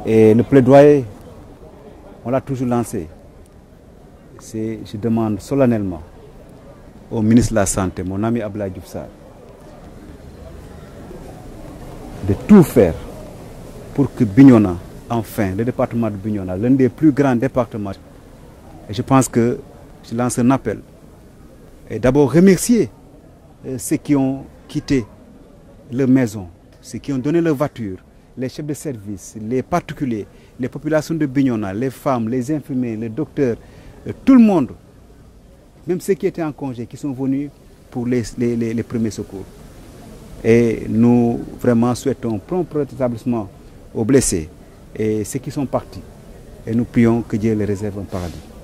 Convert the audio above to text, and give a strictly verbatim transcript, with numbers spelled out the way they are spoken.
Et le plaidoyer, on l'a toujours lancé. Je demande solennellement au ministre de la Santé, mon ami Abdoulaye Diouf Sarr, de tout faire pour que Bignona, enfin, le département de Bignona, l'un des plus grands départements, et je pense que je lance un appel, et d'abord remercier ceux qui ont quitté leur maison, ceux qui ont donné leur voiture, les chefs de service, les particuliers, les populations de Bignona, les femmes, les infirmiers, les docteurs, tout le monde, même ceux qui étaient en congé, qui sont venus pour les, les, les, les premiers secours. Et nous vraiment souhaitons prompt rétablissement aux blessés et ceux qui sont partis. Et nous prions que Dieu les réserve un paradis.